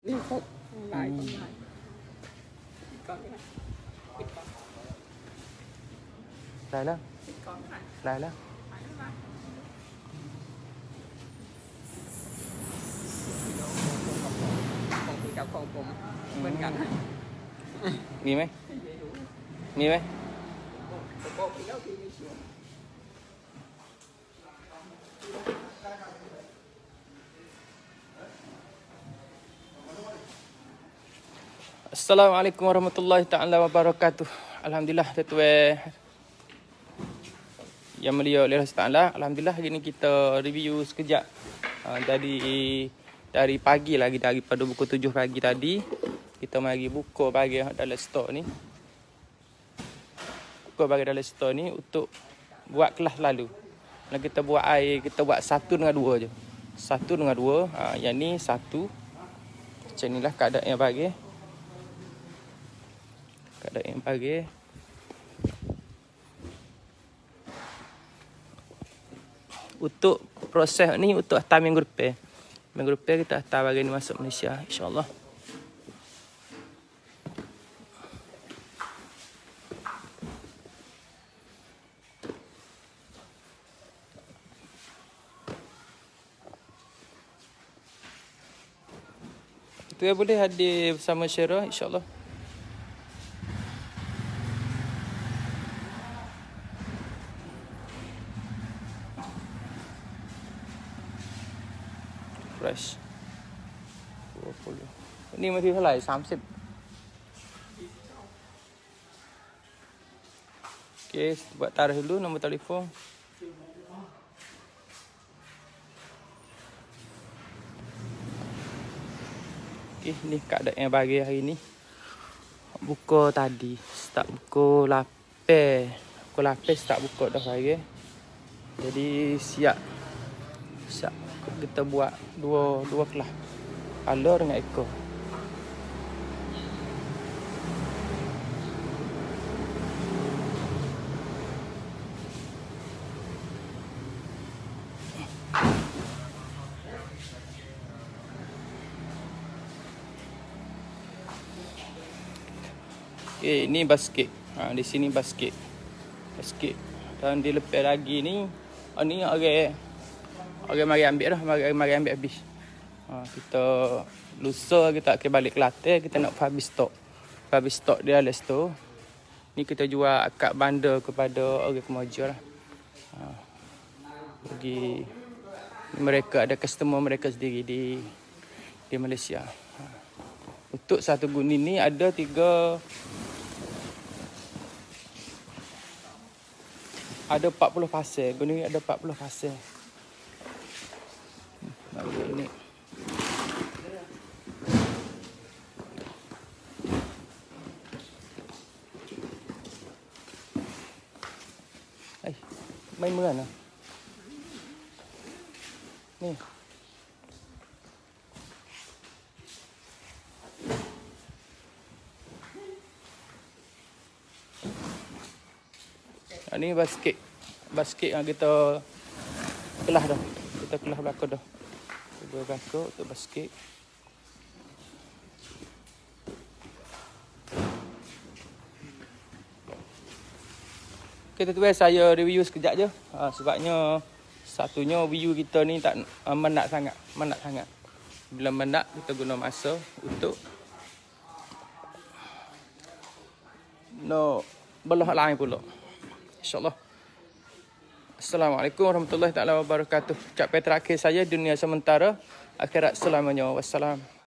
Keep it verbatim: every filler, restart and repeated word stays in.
นี่พบลายต้นลายก่อนก็ได้ปิดก่อนได้แล้วปิดก่อนก็ได้ได้แล้วไปแล้วนะของพี่กับของผมเหมือนกันมีไหมไม่รู้มีไหมผมบอกพี่แล้วพี่ไม่เชื่อ Assalamualaikum warahmatullahi taala wabarakatuh. Alhamdulillah tuan-tuan yang mulia oleh Allah Taala. Alhamdulillah hari ni kita review sekejap uh, dari dari pagi lagi daripada pukul tujuh pagi tadi kita mari buka barang dalam stok ni. Buka barang dalam stok ni untuk buat kelas lalu. Kalau kita buat air, kita buat satu dengan dua je. Satu dengan dua, uh, yang ni satu. Macam inilah keadaan yang bagi. Keadaan yang bagi. Untuk proses ni untuk hantar minggu depan. Minggu depan kita hantar barang ni masuk Malaysia, insya-Allah. Tu ya boleh hadir bersama Syara, insya-Allah. Fresh dua puluh. Ni masih halai tiga puluh. Okey, buat tarikh dulu nombor telefon. Okey, ni keadaan yang bagi hari ni. Buka tadi, start pukul lapan. Pukul lapan start buka dah hari. Jadi siap. Siap kita buat dua dua kelas. Kepala dengan ekor. Okey, ini basket. Ha, di sini basket. Basket. Dan di lepas lagi ni, oh, ni orang orang mari ambil dah, mari mari ambil habis. Ha, kita lusa kita akan balik Kelantan, kita nak habis stok. Habis stok dia dalam store. Ni kita jual akad bandar kepada orang kemaja lah. Ha, bagi mereka ada customer mereka sendiri di di Malaysia. Ha. Untuk satu guni ni ada tiga ada empat puluh pasal. Guni ni ada empat puluh pasal. Bagi ini. Hai, main mana? Ni. Ini basket. Basket yang kita kelas dah. Kita kelas belakang dah. Dua belakang untuk basket. Okay, tuan-tuan, saya review sekejap je. Ha, sebabnya satunya view kita ni tak uh, menak sangat. Menak sangat. Bila menak, kita guna masa untuk no belah lain pula. InsyaAllah. Assalamualaikum warahmatullahi taala wabarakatuh. Ucapan terakhir saya, dunia sementara, akhirat selamanya. Wassalam.